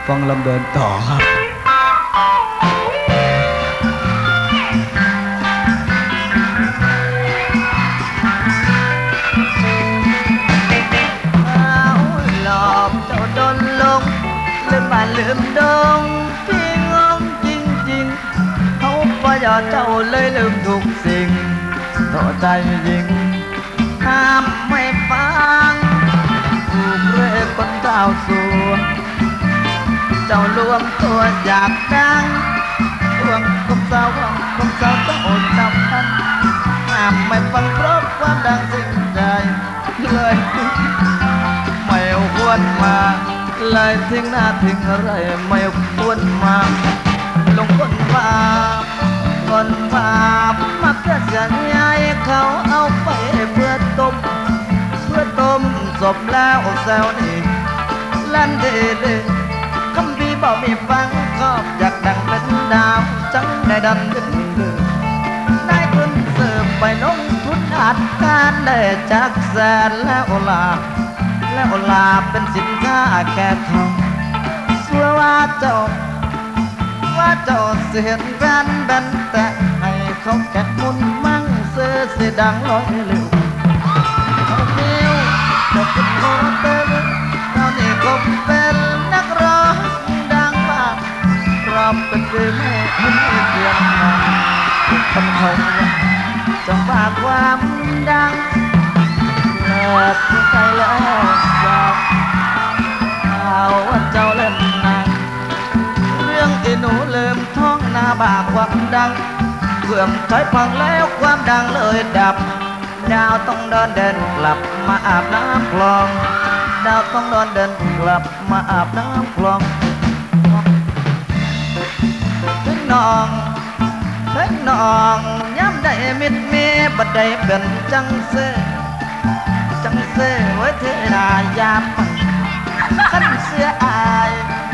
ฟังลำเดินต่อครับลืมดงพี่งงจริงๆเขาปล่อยเจ้าเลยลืมทุกสิ่งโทษใจยิงห้ามไม่ฟังถูกเร่คนเจ้าสัวเจ้ารวมตัวอยากดังห่วงคมสาวต้องอดจำทันห้ามไม่ฟังเพราะความดังสิ่งใจเลยไม่ควรมาเลยทิ้งหน้าทิ้งอะไรไม่ควรมาลงคนบาปมักจะเสียใจเขาเอาไปเพื่อต้มศพแล้วแซวนี่ลั่นเดคำพี่บอกมีฟังขอบอยากดังเป็นดาวจังได้ดันขึ้นได้ขึ้นเสิร์ฟไปลงทุนอัดการได้จากแสนแล้วลาเป็นสินค้าแก่ทองสัวว่าเจ้าเสียนแบนแต่ให้เขาแกะมุนมั่งเสื้อสีดังลอยเร็วเขาเดียวจะเป็นโฮเทลเขานี่คงเป็นนักร้องดังมากรอบเป็นเรื่องให้เสียงมาคำเขาจงฝากความดังเลิศที่ใจแล้วจากข่าวว่าเจ้าเล่นหนังเรื่องที่หนูลืมท้องหน้าบากความดังเพื่อมถอยพังแล้วความดังเลยดับดาวต้องเดินกลับมาอาบน้ำคลองดาวต้องเดินกลับมาอาบน้ำคลองถึงน้องย้ำได้มิดมีบัดได้เป็นจังเซ่ไว้เทนายามขันเสียอาย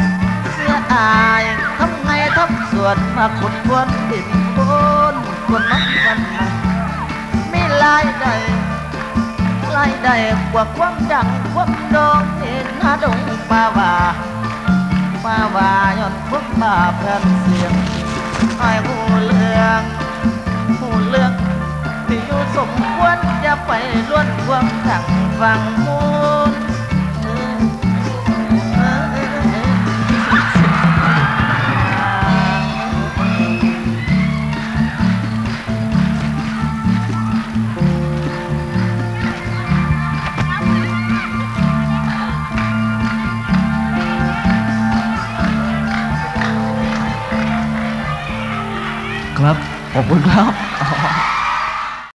ทำไงทับส่วนมาขุดควนดินบนคนมันไม่ลายใดกว่าความดังความโด่งเห็นหน้าดงป่าวาย้อนพวกป่าแผ่นเสียงไอ้หูเรื่องที่อยู่สมควรอย่าไปล้วนความดังฟังมูลครับขอบคุณครับ